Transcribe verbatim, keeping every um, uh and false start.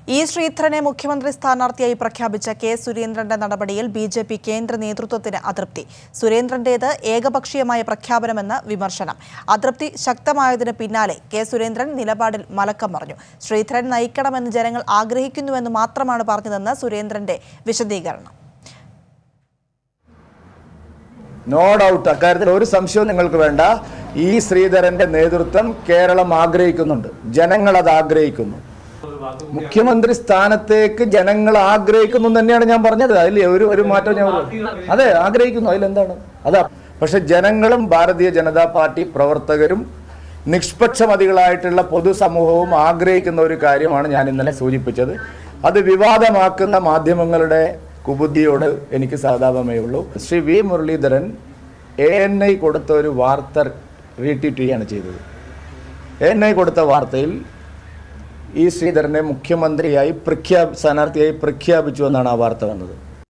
E ശ്രീധരനെ മുഖ്യമന്ത്രി സ്ഥാനാർത്ഥിയായി പ്രഖ്യാപിച്ച കെ സുരേന്ദ്രന്റെ നടപടിയിൽ ബി ജെ പി കേന്ദ്ര നേതൃത്വത്തിന് അതൃപ്തി. സുരേന്ദ്രന്റേത് ഏകപക്ഷീയമായ പ്രഖ്യാപനമെന്ന് വിമർശനം. അതൃപ്തി ശക്തമായതിന് പിന്നാലെ കെ സുരേന്ദ്രൻ നിലപാടിൽ മലക്കം പറഞ്ഞു. ശ്രീധരൻ നയിക്കണമെന്ന് ജനങ്ങൾ ആഗ്രഹിക്കുന്നുവെന്ന് മാത്രമാണ് പറഞ്ഞതെന്ന് സുരേന്ദ്രന്റെ വിശദീകരണം. നോ ഡൗട്ട്, അക്കാര്യത്തിൽ ഒരു സംശയവും നിങ്ങൾക്ക് വേണ്ട. ഈ ശ്രീധരന്റെ നേതൃത്വം കേരളം ആഗ്രഹിക്കുന്നുണ്ട്, ജനങ്ങൾ അത് ആഗ്രഹിക്കുന്നു. മുഖ്യമന്ത്രി സ്ഥാനത്തേക്ക് ജനങ്ങൾ ആഗ്രഹിക്കുന്നു തന്നെയാണ് ഞാൻ പറഞ്ഞത്. അതിൽ ഒരു ഒരു മാറ്റം ഞാൻ അതെ ആഗ്രഹിക്കുന്നു, അതിലെന്താണ് അതാ. പക്ഷെ ജനങ്ങളും ഭാരതീയ ജനതാ പാർട്ടി പ്രവർത്തകരും നിഷ്പക്ഷമതികളായിട്ടുള്ള പൊതുസമൂഹവും ആഗ്രഹിക്കുന്ന ഒരു കാര്യമാണ് ഞാൻ ഇന്നലെ സൂചിപ്പിച്ചത്. അത് വിവാദമാക്കുന്ന മാധ്യമങ്ങളുടെ കുബുദ്ധിയോട് എനിക്ക് സഹതാപമേ ഉള്ളൂ. Shri V Muraleedharan A N I കൊടുത്ത ഒരു വാർത്ത റീട്വീറ്റ് ചെയ്യുകയാണ് ചെയ്തത്. എ എൻ ഐ കൊടുത്ത വാർത്തയിൽ ഈ ശ്രീധരനെ മുഖ്യമന്ത്രിയായി പ്രഖ്യാ സ്ഥാനാർത്ഥിയായി പ്രഖ്യാപിച്ചു എന്നാണ് ആ വാർത്ത വന്നത്.